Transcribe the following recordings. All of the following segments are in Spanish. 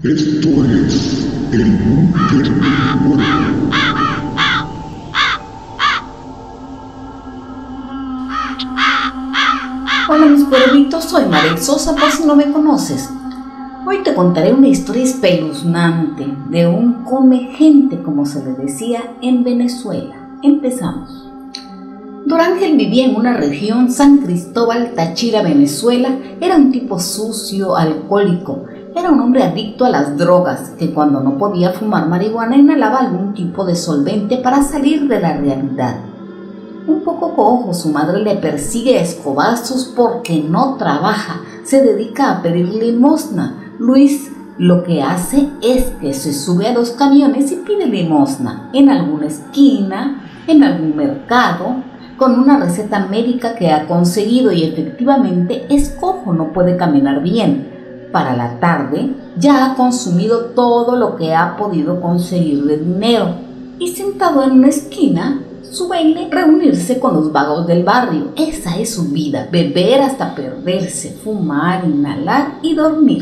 Esto es el búnker del cuervo. Hola mis cuervitos, soy Marel Sosa por si no me conoces. Hoy te contaré una historia espeluznante de un come gente, como se le decía en Venezuela. Empezamos. Don Ángel vivía en una región, San Cristóbal, Táchira, Venezuela. Era un tipo sucio, alcohólico. Era un hombre adicto a las drogas, que cuando no podía fumar marihuana inhalaba algún tipo de solvente para salir de la realidad. Un poco cojo, su madre le persigue a escobazos porque no trabaja, se dedica a pedir limosna. Luis lo que hace es que se sube a los camiones y pide limosna en alguna esquina, en algún mercado, con una receta médica que ha conseguido y efectivamente es cojo, no puede caminar bien. Para la tarde ya ha consumido todo lo que ha podido conseguir de dinero y sentado en una esquina su baile, reunirse con los vagos del barrio. Esa es su vida, beber hasta perderse, fumar, inhalar y dormir.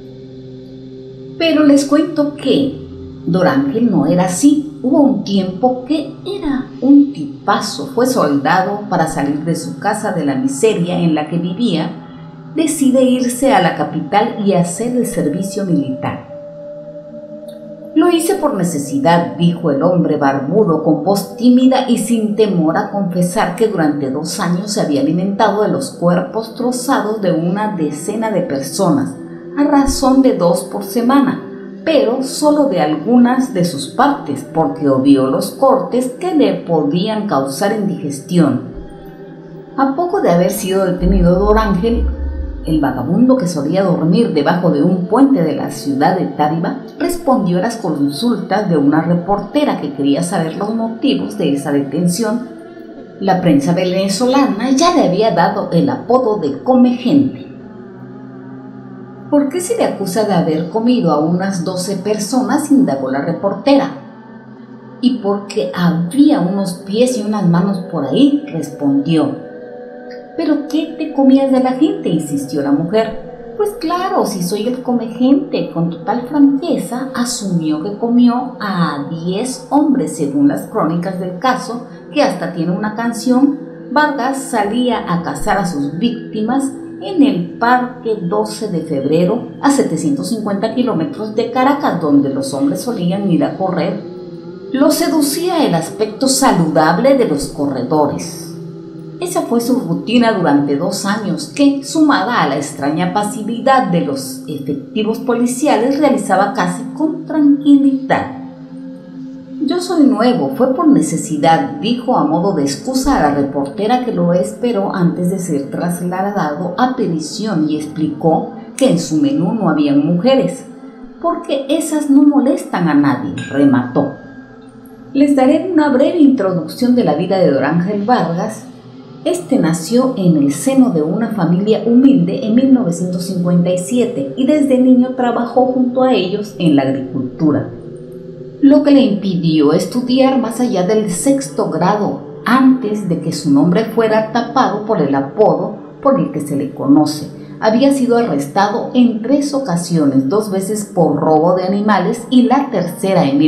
Pero les cuento que Don Ángel no era así. Hubo un tiempo que era un tipazo, fue soldado. Para salir de su casa, de la miseria en la que vivía, decide irse a la capital y hacer el servicio militar. Lo hice por necesidad, dijo el hombre barbudo con voz tímida y sin temor a confesar que durante 2 años se había alimentado de los cuerpos trozados de una decena de personas, a razón de 2 por semana, pero solo de algunas de sus partes, porque obvió los cortes que le podían causar indigestión. A poco de haber sido detenido Don Ángel, el vagabundo que solía dormir debajo de un puente de la ciudad de Táriba respondió a las consultas de una reportera que quería saber los motivos de esa detención. La prensa venezolana ya le había dado el apodo de come gente. ¿Por qué se le acusa de haber comido a unas 12 personas?, indagó la reportera. Y porque había unos pies y unas manos por ahí, respondió. ¿Pero qué te comías de la gente?, insistió la mujer. Pues claro, si soy el come gente. Con total franqueza asumió que comió a 10 hombres, según las crónicas del caso, que hasta tiene una canción. Vargas salía a cazar a sus víctimas en el Parque 12 de Febrero, a 750 kilómetros de Caracas, donde los hombres solían ir a correr. Lo seducía el aspecto saludable de los corredores. Esa fue su rutina durante 2 años que, sumada a la extraña pasividad de los efectivos policiales, realizaba casi con tranquilidad. Yo soy nuevo, fue por necesidad, dijo a modo de excusa a la reportera que lo esperó antes de ser trasladado a prisión, y explicó que en su menú no habían mujeres, porque esas no molestan a nadie, remató. Les daré una breve introducción de la vida de Don Ángel Vargas. Este nació en el seno de una familia humilde en 1957 y desde niño trabajó junto a ellos en la agricultura, lo que le impidió estudiar más allá del 6º grado, antes de que su nombre fuera tapado por el apodo por el que se le conoce. Había sido arrestado en 3 ocasiones, 2 veces por robo de animales y la tercera en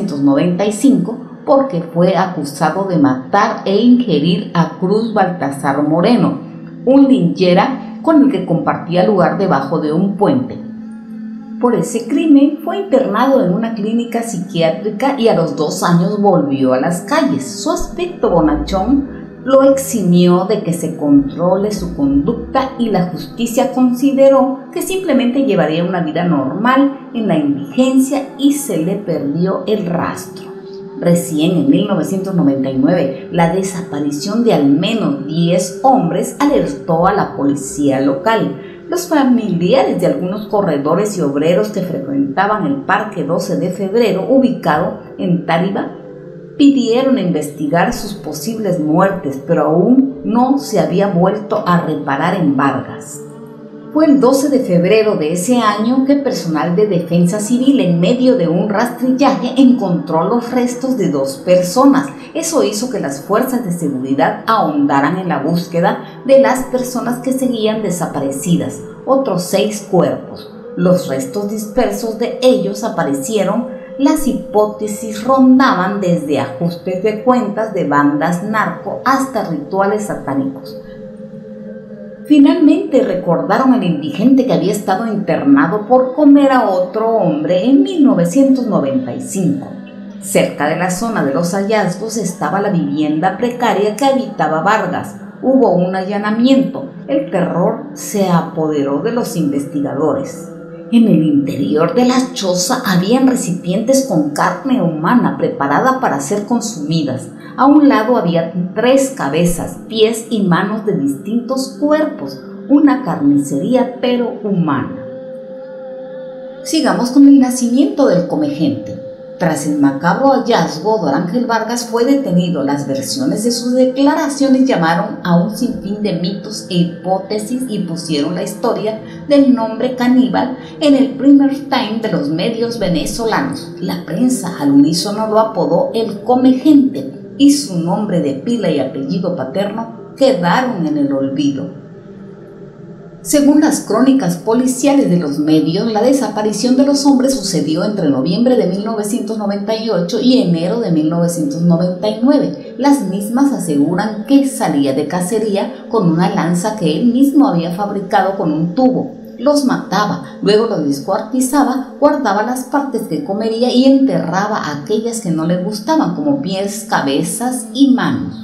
1995, porque fue acusado de matar e ingerir a Cruz Baltasar Moreno, un linchera con el que compartía lugar debajo de un puente. Por ese crimen fue internado en una clínica psiquiátrica y a los 2 años volvió a las calles. Su aspecto bonachón lo eximió de que se controle su conducta y la justicia consideró que simplemente llevaría una vida normal en la indigencia y se le perdió el rastro. Recién en 1999, la desaparición de al menos 10 hombres alertó a la policía local. Los familiares de algunos corredores y obreros que frecuentaban el Parque 12 de Febrero, ubicado en Táriba, pidieron investigar sus posibles muertes, pero aún no se había vuelto a reparar en Vargas. Fue el 12 de febrero de ese año que personal de defensa civil, en medio de un rastrillaje, encontró los restos de 2 personas. Eso hizo que las fuerzas de seguridad ahondaran en la búsqueda de las personas que seguían desaparecidas. Otros 6 cuerpos, Los restos dispersos de ellos aparecieron. Las hipótesis rondaban desde ajustes de cuentas de bandas narco hasta rituales satánicos. Finalmente recordaron al indigente que había estado internado por comer a otro hombre en 1995. Cerca de la zona de los hallazgos estaba la vivienda precaria que habitaba Vargas. Hubo un allanamiento. El terror se apoderó de los investigadores. En el interior de la choza habían recipientes con carne humana preparada para ser consumidas. A un lado había 3 cabezas, pies y manos de distintos cuerpos, una carnicería pero humana. Sigamos con el nacimiento del Comegente. Tras el macabro hallazgo, don Ángel Vargas fue detenido. Las versiones de sus declaraciones llamaron a un sinfín de mitos e hipótesis y pusieron la historia del nombre caníbal en el primer time de los medios venezolanos. La prensa al unísono lo apodó el Comegente y su nombre de pila y apellido paterno quedaron en el olvido. Según las crónicas policiales de los medios, la desaparición de los hombres sucedió entre noviembre de 1998 y enero de 1999. Las mismas aseguran que salía de cacería con una lanza que él mismo había fabricado con un tubo. Los mataba, luego los descuartizaba, guardaba las partes que comería y enterraba aquellas que no le gustaban, como pies, cabezas y manos.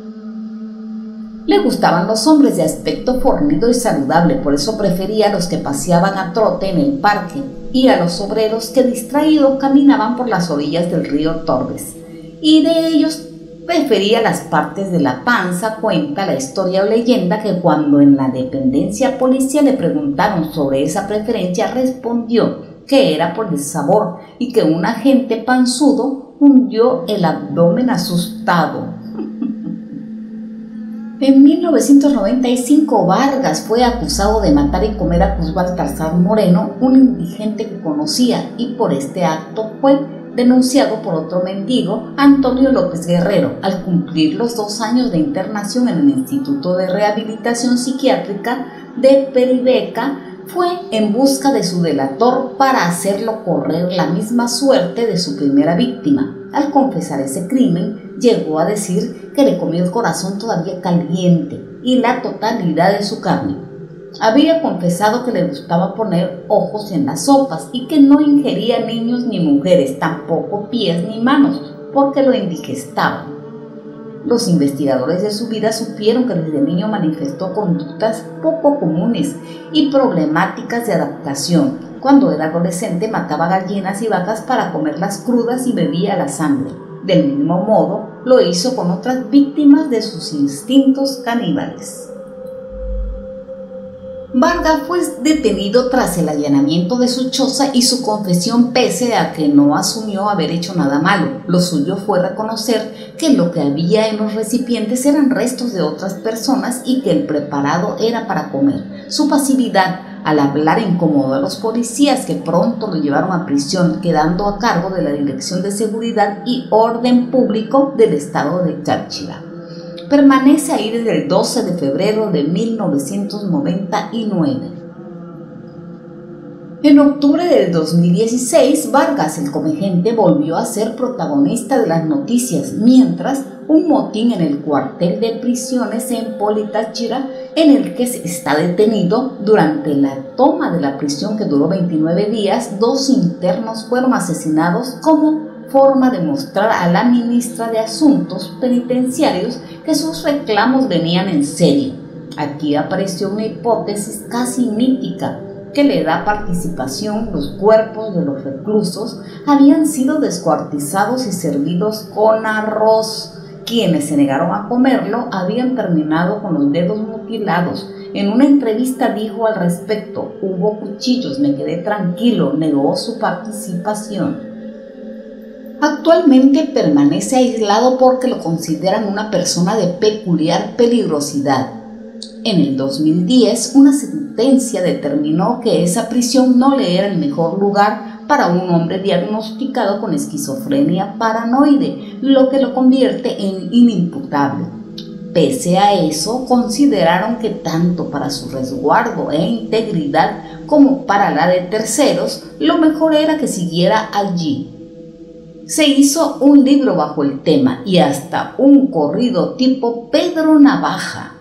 Le gustaban los hombres de aspecto fornido y saludable, por eso prefería a los que paseaban a trote en el parque y a los obreros que distraídos caminaban por las orillas del río Torbes. Y de ellos prefería las partes de la panza. Cuenta la historia o leyenda que cuando en la dependencia policial le preguntaron sobre esa preferencia, respondió que era por el sabor y que un agente panzudo hundió el abdomen asustado. En 1995, Vargas fue acusado de matar y comer a Cruz Baltasar Moreno, un indigente que conocía, y por este acto fue denunciado por otro mendigo, Antonio López Guerrero. Al cumplir los 2 años de internación en el Instituto de Rehabilitación Psiquiátrica de Peribeca, fue en busca de su delator para hacerlo correr la misma suerte de su primera víctima. Al confesar ese crimen, llegó a decir que le comió el corazón todavía caliente y la totalidad de su carne. Había confesado que le gustaba poner ojos en las sopas y que no ingería niños ni mujeres, tampoco pies ni manos, porque lo indigestaban. Los investigadores de su vida supieron que desde niño manifestó conductas poco comunes y problemáticas de adaptación. Cuando era adolescente mataba gallinas y vacas para comerlas crudas y bebía la sangre. Del mismo modo lo hizo con otras víctimas de sus instintos caníbales. Vargas fue detenido tras el allanamiento de su choza y su confesión, pese a que no asumió haber hecho nada malo. Lo suyo fue reconocer que lo que había en los recipientes eran restos de otras personas y que el preparado era para comer. Su pasividad al hablar incomodó a los policías, que pronto lo llevaron a prisión, quedando a cargo de la Dirección de Seguridad y Orden Público del estado de Táchira. Permanece ahí desde el 12 de febrero de 1999. En octubre del 2016, Vargas, el Comegente, volvió a ser protagonista de las noticias, mientras un motín en el cuartel de prisiones en Politáchira, en el que está detenido. Durante la toma de la prisión, que duró 29 días, 2 internos fueron asesinados como forma de mostrar a la ministra de Asuntos Penitenciarios que sus reclamos venían en serio. Aquí apareció una hipótesis casi mítica que le da participación. Los cuerpos de los reclusos habían sido descuartizados y servidos con arroz. Quienes se negaron a comerlo habían terminado con los dedos mutilados. En una entrevista dijo al respecto: hubo cuchillos, me quedé tranquilo, negó su participación. Actualmente permanece aislado porque lo consideran una persona de peculiar peligrosidad. En el 2010, una sentencia determinó que esa prisión no le era el mejor lugar para un hombre diagnosticado con esquizofrenia paranoide, lo que lo convierte en inimputable. Pese a eso, consideraron que tanto para su resguardo e integridad como para la de terceros, lo mejor era que siguiera allí. Se hizo un libro bajo el tema y hasta un corrido tipo Pedro Navaja.